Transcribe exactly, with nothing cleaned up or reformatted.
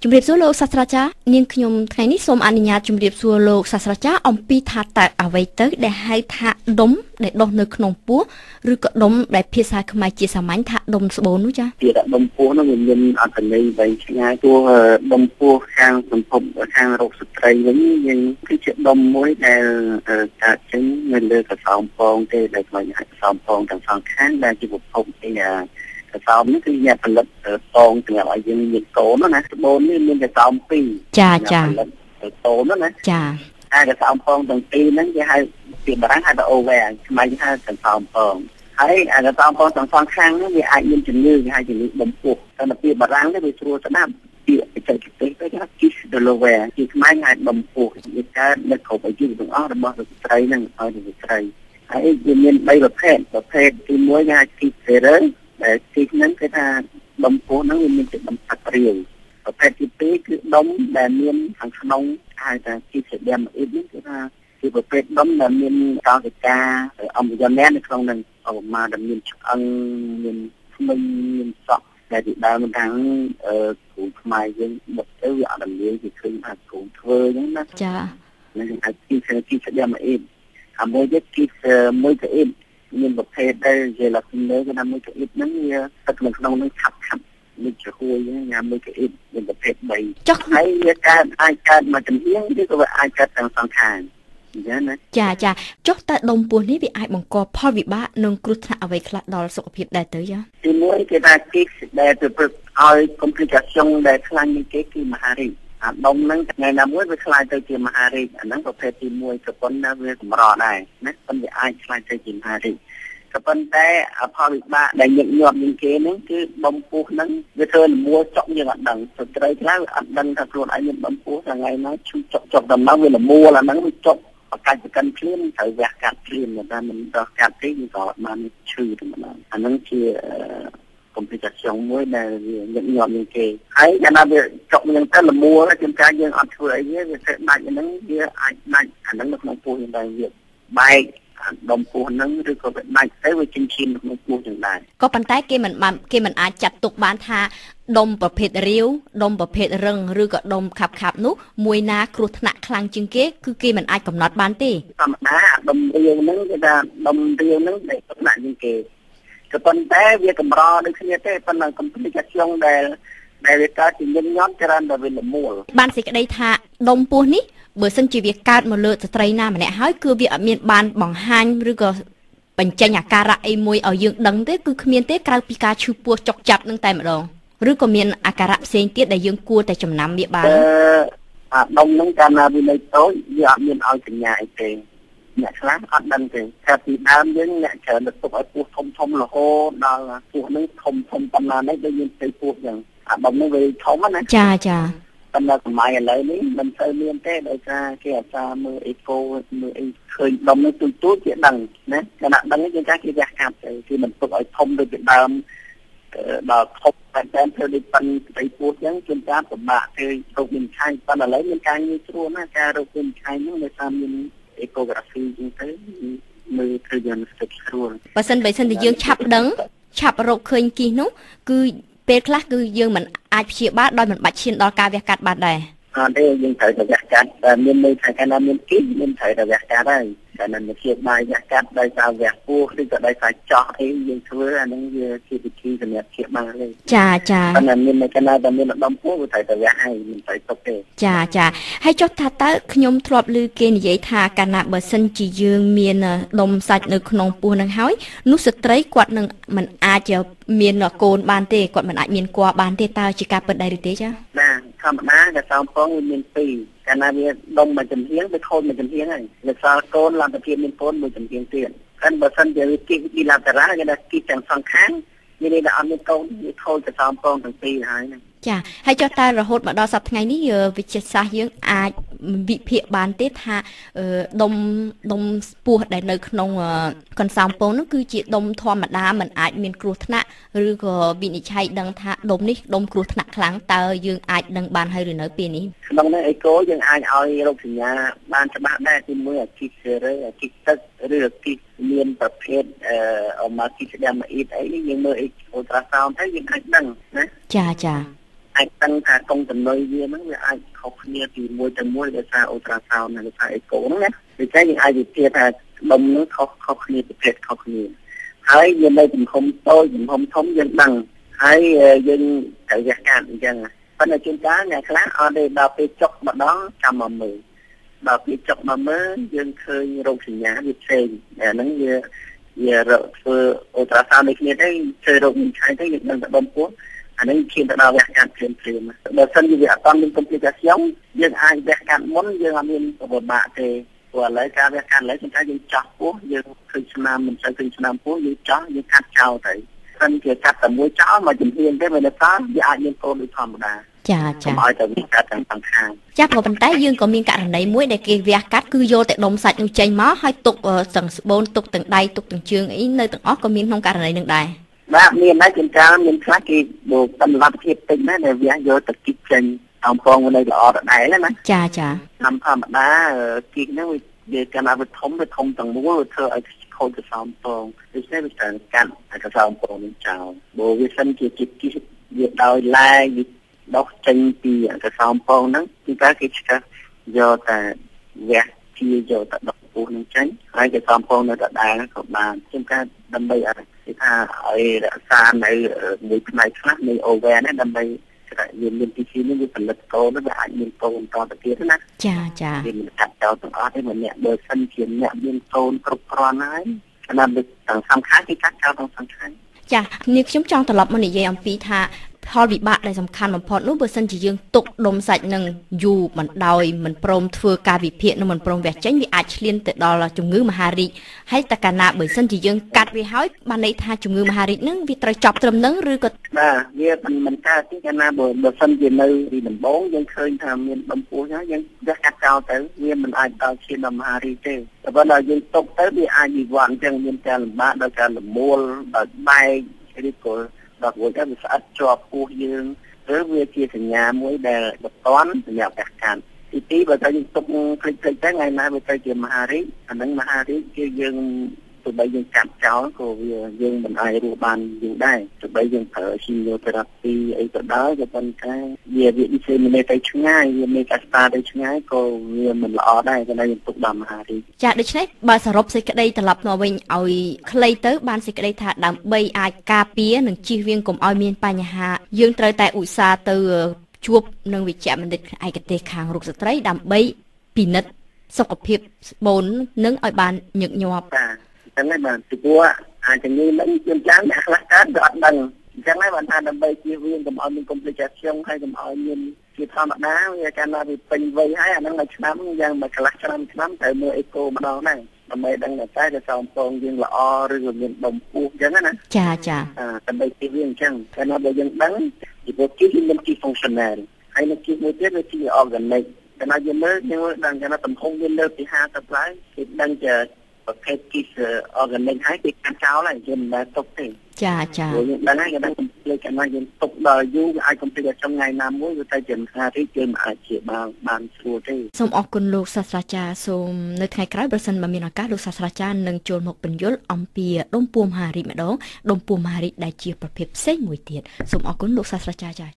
ជំរាបសួរលោកសាស្ត្រាចារ្យនាងខ្ញុំថ្ងៃនេះសូមអនុញ្ញាតជម្រាបសួរលោកសាស្ត្រាចារ្យអំពីថាតើអ្វីទៅដែលហៅថាដុំដែលដុះនៅក្នុងពោះឬក៏ដុំដែលភាសាខ្មែរជាសាមញ្ញថាដុំស្បូននោះចាជាដុំពោះនោះវាមានអត្ថន័យវែងឆ្ងាយទោះដុំពោះខាងសង្គមខាងរោគស្ត្រីវិញយើងគឺជាដុំមួយដែលកើតចេញនៅលើកសោមពងទេដែលខ្លាញ់កសោមពងទាំងសងខាងដែលជាប្រភពនៃកសោមនេះគឺអ្នកផលិតពងសម្រាប់ឲ្យយើងមានកូនណាស្បូននេះមានកសោមពីរចាចាផលិតកូនណាចាហើយកសោមពងទាំងពីរហ្នឹងគេហៅពីបារាំងហៅថា over ខ្មែរហៅកសោមពងហើយអាកសោមពងទាំងសងខាងនេះវាអាចមានជំងឺគេហៅជំងឺបំពុះតែពីបារាំងនេះវាស្រួលស្ដាប់ពាក្យបច្ចេកទេសទៅគេហៅ kiss the lower ជាខ្មែរហៅបំពុះវាកើតនៅគ្រប់អាយុទាំងអស់របស់ស្ត្រីហ្នឹងឲ្យស្ត្រីហើយវាមានបីប្រភេទប្រភេទទីមួយគេហៅ kiss zeroដែលទីហ្នឹងគេថាដុំពោះហ្នឹងវាមានទឹកបំផាត់ព្រាវប្រភេទទីពីរគឺដុំដែលមានខាងក្នុងហៅថាគីសេដេមអ៊ីតនេះគឺថាជាប្រភេទដុំដែលមានកោសិកាអំបយនែននៅក្នុងហ្នឹងឧបមាដែលមានឆ្អឹងមានធ្មេញមានសក់ដែលពីដើមខាងអឺគ្រូខ្មែរយើងបុកទៅវាអត់តម្លាយគេឃើញថាគ្រូធ្វើអញ្ចឹងណាចាហ្នឹងគេហៅគីសេគីសេដេមអ៊ីតហើយមួយទៀតគីសេមួយទៅអ៊ីតមានប្រភេទដែលជាលក្ខណៈគេថាមួយកាអ៊ីតហ្នឹងវាទឹកនៅក្នុងហ្នឹងឆាប់ឆាប់នេះជាហួយញ៉ាំមួយកាអ៊ីតមានប្រភេទបីចុះហើយវាកើតអាចកើតមកចំហៀងឬក៏វាអាចកើតទាំងសងខាងអញ្ចឹងណាចាចាចុះតើដុំពោះនេះវាអាចបង្កផលវិបាកនិងគ្រោះថ្នាក់អ្វីខ្លះដល់សុខភាពដែរទៅចាទីមួយគេថាគីសដែលទៅព្រឹកឲ្យ complication ដែលខ្លាំងជាងគេគឺមហារីកអាដុំហ្នឹងថ្ងៃណាមួយវាខ្លាយទៅជាមហារីកអាហ្នឹងប្រភេទទីមួយក៏ប៉ុន្តែវាកម្រដែរណាប៉ុន្តែអាចខ្លាយទៅជាមហារីកក៏ប៉ុន្តែផលវិបាកដែលញឹកញាប់ជាងគេហ្នឹងគឺបំពោះហ្នឹងវាធ្វើលមួចុកយើងអត់ដឹងស្ត្រីខ្លះអត់ដឹងថាខ្លួនឯងមានបំពោះថ្ងៃណាឈឺចុកចុកដំណើរវាលមួអាហ្នឹងវាចុកបកាច់ប្រកាន់ភ្លាមត្រូវវះកាត់ភ្លាមតែមិនដោះកាត់ទេវាក៏អត់បានឈឺទេម្ដងអាហ្នឹងជាcomplication មួយដែលវាញឹកញាប់ជាងគេហើយកាលណាវាចុកយ៉ាងទៅលមួជួនកាលយើងអត់ធ្វើអីទេវាធ្វើដាច់ហ្នឹងវាអាចដាច់អាហ្នឹងនៅក្នុងពោះយ៉ាងដែរវាបែកដុំពោះហ្នឹងឬក៏វាដាច់ទៅវាជិះឈាមក្នុងពោះយ៉ាងដែរក៏ប៉ុន្តែគេមិនបានគេមិនអាចចាត់ទុកបានថាដុំប្រភេទរាវដុំប្រភេទរឹងឬក៏ដុំខាប់ខាប់នោះមួយណាគ្រោះថ្នាក់ខ្លាំងជាងគេគឺគេមិនអាចកំណត់បានទេធម្មតាដុំរាវហ្នឹងគេថាដុំរាវហ្នឹងដែលគ្រោះថ្នាក់ជាងគេក៏ប៉ុន្តែវាកម្រដូចគ្នាទេប៉ុន្តែ complication ដែលដែលវាកើតជាញឹកញាប់ច្រើនតែវាលមូលបានសេចក្តីថាដុំពោះនេះបើសិនជាវាកើតមកលើស្ត្រីណាម្នាក់ហើយគឺវាអត់មានបានបង្ហាញឬក៏បញ្ចេញអាការៈអីមួយឲ្យយើងដឹងទេគឺគ្មានទេក្រៅពីការឈឺពោះចុកចាប់នឹងតែម្ដងឬក៏មានអាការៈផ្សេងទៀតដែលយើងគួរតែចំណាំវាបានអឺអាដុំហ្នឹងកាលណាវានៅតូចវាអត់មានឲ្យសញ្ញាអីទេអ្នកខ្លះអត់ដឹងទេតែពីដើមយើងអ្នកច្រើនទៅទុកឲ្យពោះធំធំរហូតដល់ពោះហ្នឹងធំធំប៉ុណ្ណានេះដូចមានផ្ទៃពោះចឹងអាដុំហ្នឹងវាធំណាចាចាប៉ុន្តែសម័យឥឡូវនេះមិនសូវមានទេដោយសារគេអាសាមើលអេកូមើលអីឃើញដុំនេះទូទូគេដឹងណាគណៈដឹងគេចាស់គេវះកាត់ទៅគេមិនទុកឲ្យធំដូចពីដើមដល់ធំតែតែធ្វើដូចប៉ុនផ្ទៃពោះចឹងជួនកាលពិបាកធ្វើរោគមានឆាយប៉ុន្តែឥឡូវមានការងាយស្រួលណាការរោគមានឆាយហ្នឹងដោយសារមានអេកូក្រាហ្វីចឹងទៅមើលធ្វើយ៉ាងស្ទើរស្រួលបើសិនបើសិនតែយើងឆាប់ដឹងឆាប់រកឃើញគីសនោះគឺពេលខ្លះគឺយើងមិនអាចព្យាបាលដោយមិនបាច់ឈានដល់ការវះកាត់បានដែរអត់ទេយើងត្រូវតែវះកាត់តែមានន័យថាកាលណាមានគីសមានត្រូវតែវះកាត់ហើយតែមិនព្យាបាលវះកាត់ដោយសារវះពោះឬក៏ដោយសារចោះអីយើងធ្វើអាហ្នឹងវាជាវិធីសម្រាប់ព្យាបាលទេចាចាតែមាននៅកាលណាតែមានដុំពោះវាត្រូវតែវះហើយមិនត្រូវទុកទេចាចាហើយចុះថាតើខ្ញុំធ្លាប់ឮគេនិយាយថាកាលណាបើសិនជាយើងមានដុំសាច់នៅក្នុងពោះនឹងហើយនោះស្ត្រីគាត់នឹងមិនអាចមានកូនបានទេគាត់មិនអាចមានគភ៌បានទេតើជាការពិតដែរឬទេចាណាធម្មតាកសោមពងវាមានពីរកាលណាវាដុំមួយចំហៀងវាខូចមួយចំហៀងហើយវាសល់កូនលទ្ធភាពមានកូនមួយចំហៀងទៀតហើយបើសិនជាវាគិះពីឡាតារ៉ាគេថាគិះទាំងសងខាងមានន័យថាអត់មានកូនវាខូចកសោមពងទាំងពីរហើយណាចាហើយចុះតើរហូតមកដល់សប្តាហ៍ថ្ងៃនេះវិទ្យាសាស្ត្រយើងអាចវិភាគបានទេថាដុំដុំពោះដែលនៅក្នុងកន្សោមពងនោះគឺជាដុំធម្មតាមិនអាចមានគ្រោះថ្នាក់ឬក៏វិនិច្ឆ័យដឹងថាដុំនេះដុំគ្រោះថ្នាក់ខ្លាំងតើយើងអាចដឹងបានហើយឬនៅពេលនេះក្នុងនេះអេកូយើងអាចឲ្យរោគសញ្ញាបានច្បាស់ដែរទីមួយអាគីសេរ៉េអាគីទឹកឬអាគីមានប្រភេទអឺម៉ាគីស្ដាមអ៊ីតអីយើងមើលអេកូត្រាសោនទៅយើងអាចដឹងណាចាចាអាចដឹងថាកុងតនុយវាហ្នឹងវាអាចខុសគ្នាពីមួយទៅមួយដោយសារអូត្រាសោននិងដោយសារអេកូហ្នឹងណាដូច្នេះយើងអាចវិភាគថាដុំហ្នឹងខុសខុសគ្នាប្រភេទខុសគ្នាហើយវានៅទំហំតូចទំហំធំយើងដឹងហើយយើងត្រូវវះកាត់អញ្ចឹងប៉ុន្តែជួនកាលអ្នកខ្លះអត់ទេដល់ពេលចុកម្ដងចាំមកមើលដល់ពេលចុកមកមើលយើងឃើញរោគសញ្ញាវាផ្សេងអាហ្នឹងវាវាធ្វើអូត្រាសោនដូចគ្នាទេធ្វើរោគមានឆៃទេយើងដឹងតែដុំពោះអានេះឈានទៅដល់វះកាត់ភ្លាមភ្លាមបើសិនជាវាអត់មានកុំព្លីកាសៀងយើងអាចវះកាត់មុនយើងអត់មានពិបាកទេព្រោះឥឡូវការវះកាត់ឥឡូវគឺថាយើងចោះពោះយើងឃើញស្នាមមិនសូវឃើញស្នាមពោះយើងចោះយើងកាត់ចោលទៅសិនជាកាត់តែមួយចោលមកជំហានទេមិនថាវាអាចមានកូនដូចធម្មតាចាចាឲ្យតែមានកាត់ទាំងសងខាងចាក៏ប៉ុន្តែយើងក៏មានករណីមួយដែលគេវះកាត់គឺយកតែដុំសាច់នោះចេញមកហើយទុកទាំងស្បូនទុកទាំងដៃទុកទាំងជើងអីនៅទាំងអស់ក៏មានក្នុងករណីនឹងដែរបាទមានដែរជាការមានខ្លះគេមកតម្លាប់ភាពតិចណាស់ដែលវាយកទៅគិតចេញអំពងនៅល្អដដែលណាចាចាតាមធម្មតាគិតហ្នឹងវាកាលណាវាធំវាធំទាំងមូលធ្វើឲ្យខូចកសោមពងដូច្នេះវាត្រូវកាត់កសោមពងនឹងចោលបើវាសិនជាគិតគិតវាដោយឡែកដុសចេញពីកសោមពងហ្នឹងគឺការគេឆ្កាស់យកតែវះជាយកតែដុសពោះនឹងចេញហើយកសោមពងនៅដដែលក៏បានជាការដើម្បីឲ្យគេថាឲ្យរក្សានៅមួយផ្នែកខ្លះនៃអូវែនហ្នឹងដើម្បីវាមានទីទីនេះវាផលិតកូនវាអាចមានកូនតទៅទៀតណាចាចាវាមិនកាត់ចោលទាំងអស់ទេម្នាក់បើសិនជាអ្នកមានកូនគ្រប់គ្រាន់ហើយចំណាំទាំងសំខាន់គេកាត់ចោលទាំងសំខាន់ចានេះខ្ញុំចង់ត្រឡប់មកនិយាយអំពីថាផលវិបាកដែលសំខាន់បំផុតនោះបើសិនជាយើងទុកដុំសាច់នឹងយូរមិនដោយមិនព្រមធ្វើការវិភាគនឹងមិនព្រមវះចេញវាអាចឈ្លានទៅដល់ជំងឺមហារីកហើយតើកាលណាបើសិនជាយើងកាត់វាហើយបានន័យថាជំងឺមហារីកនឹងវាត្រូវចប់ត្រឹមនឹងឬក៏បាទវាមិនមិនកើតទេកាលណាបើបើសិនជានៅទីដំបូងយើងឃើញថាមានដុំពោះហើយយើងវះកាត់ចោលទៅវាមិនអាចដល់ឈានដល់មហារីកទេតែបើដល់យើងទុកទៅវាអាចវិវត្តអញ្ចឹងមានការលំបាកដល់ការលមូលដល់បែកឬក៏ដល់មួយតែវាស្អិតជាប់ពោះយើងឬវាជាសញ្ញាមួយដែលបន្ទាន់សម្រាប់ការកាត់ទីពីរបើតែយើងទុកភ្លេចភ្លេចទៅថ្ងៃណាវាទៅជាមហារីកអានឹងមហារីកគឺយើងទោះបីយើងកាត់ចោលក៏វាយើងមិនអាចរស់បានយូរដែរទោះបីយើងប្រើស៊ីម៉ូថេរ៉ាពីអីក៏ដោយក៏ប៉ុន្តែវាវាឌីសេមីនេតទៅឆ្ងាយវាមានកាស្តាទៅឆ្ងាយក៏វាមិនល្អដែរតែយើងទុកដល់មហារីកចាដូច្នេះបើសរុបសេចក្តីត្រឡប់មកវិញឲ្យខ្លីទៅបានសេចក្តីថាដើម្បីអាចការពារនិងជៀសវាងកុំឲ្យមានបញ្ហាយើងត្រូវតែឧស្សាហ៍ទៅជួបនឹងវិជ្ជបណ្ឌិតឯកទេសខាងរោគស្ត្រីដើម្បីពិនិត្យសុខភាពស្បូននឹងឲ្យបានញឹកញាប់បាទអញ្ចឹងហើយបាទពីព្រោះអាចជំងឺនឹងជាច្រើនអ្នកខ្លះកើតវាអត់ដឹងអញ្ចឹងហើយបានថាដើម្បីជៀសវាងកុំឲ្យមានកុំព្លីកាសៀងហើយកុំឲ្យមានជាធម្មតាវាកាលណាវាពេញវ័យហើយអាហ្នឹងមួយឆ្នាំយ៉ាងមួយកន្លះឆ្នាំឆ្នាំត្រូវមើលអេកូម្ដងដែរដើម្បីដឹងថាតើកសោមពងយើងល្អឬក៏មានដុំពោះអញ្ចឹងណាចាចាដើម្បីជៀសវាងអញ្ចឹងកាលណាបើយើងដឹងពីព្រោះជៀសវាមានជា functional ហើយនៅជៀសមួយទៀតវាជា organic កាលណាយើងមើលយើងដឹងថាទំហំវាលើពីห้าสิบឡើងគេដឹងជាប្រភេទគីស organic ហើយគេកាត់ចោលហើយយើងមិនដែលទុកទេចាចាយើងដឹងហើយគេដឹងលេខកាលណាយើងទុកដល់យូរវាអាចកុំព្លីកាសថ្ងៃណាមួយវាទៅជាមហារីកយើងមិនអាចជាបានបានស្រួលទេសូមអរគុណលោកសាស្ត្រាចារ្យសូមនៅថ្ងៃក្រោយបើសិនបើមានឱកាសលោកសាស្ត្រាចារ្យនឹងចូលមកបញ្យល់អំពីដុំពោះមហារីកម្ដងដុំពោះមហារីកដែលជាប្រភេទផ្សេងមួយទៀតសូមអរគុណលោកសាស្ត្រាចារ្យចា